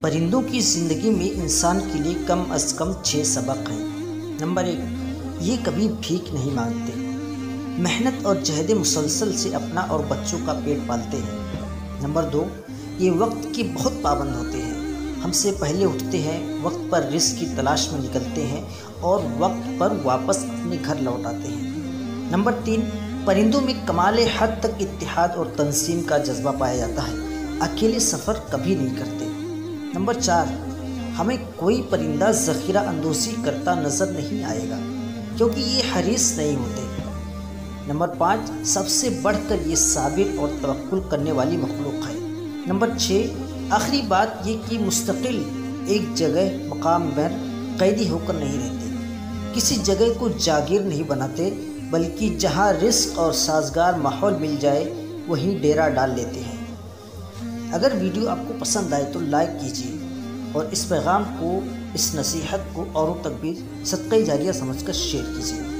پرندوں کی زندگی میں انسان کے لیے کم از کم 6 سبق ہیں۔ نمبر 1، یہ کبھی بھیک نہیں مانگتے، محنت اور جہد مسلسل سے اپنا اور بچوں کا پیٹ پالتے ہیں۔ نمبر 2، یہ وقت کے بہت پابند ہوتے ہیں، ہم سے پہلے اٹھتے ہیں، وقت پر رزق کی تلاش میں نکلتے ہیں اور وقت پر واپس اپنے گھر لوٹ آتے ہیں۔ نمبر 3، پرندوں میں کمال حد تک اتحاد اور تنظیم کا جذبہ پایا جاتا ہے، اکیلے سفر کبھی نہیں کرتے۔ نمبر 4، ہمیں کوئی پرندہ ذخیرہ اندوزی کرتا نظر نہیں آئے گا کیونکہ یہ حریص نہیں ہوتے۔ نمبر 5، سب سے بڑھ کر یہ صابر اور توکل کرنے والی مخلوق ہے۔ نمبر 6، آخری بات یہ کہ مستقل ایک جگہ مقام پر قیدی ہو کر نہیں رہتے، کسی جگہ کو جاگیر نہیں بناتے، بلکہ جہاں رزق اور سازگار ماحول مل جائے وہیں ڈیرا ڈال لیتے ہیں۔ اگر ویڈیو آپ کو پسند آئے تو لائک کیجیے اور اس پیغام کو، اس نصیحت کو اوروں تک بھی صدقہ جاریہ سمجھ کر شیئر کیجیے۔